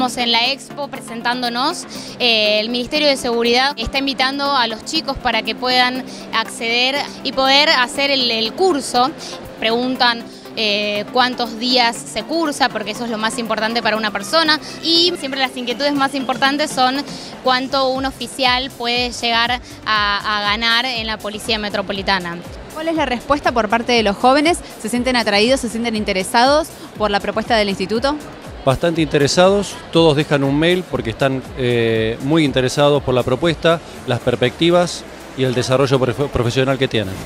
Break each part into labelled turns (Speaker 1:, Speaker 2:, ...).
Speaker 1: estamos en la Expo presentándonos. El Ministerio de Seguridad está invitando a los chicos para que puedan acceder y poder hacer el curso. Preguntan cuántos días se cursa, porque eso es lo más importante para una persona, y siempre las inquietudes más importantes son cuánto un oficial puede llegar a ganar en la Policía Metropolitana.
Speaker 2: ¿Cuál es la respuesta por parte de los jóvenes? ¿Se sienten atraídos, se sienten interesados por la propuesta del instituto?
Speaker 3: Bastante interesados, todos dejan un mail porque están muy interesados por la propuesta, las perspectivas y el desarrollo profesional que tienen.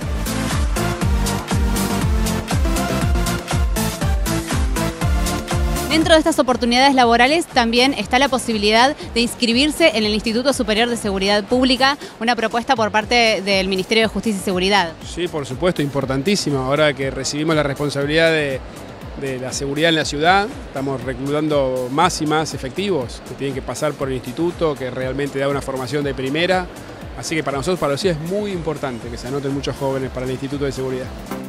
Speaker 2: Dentro de estas oportunidades laborales también está la posibilidad de inscribirse en el Instituto Superior de Seguridad Pública, una propuesta por parte del Ministerio de Justicia y Seguridad.
Speaker 4: Sí, por supuesto, importantísimo. Ahora que recibimos la responsabilidad de la seguridad en la ciudad, estamos reclutando más y más efectivos que tienen que pasar por el instituto, que realmente da una formación de primera. Así que para nosotros, para los CIE, es muy importante que se anoten muchos jóvenes para el Instituto de Seguridad.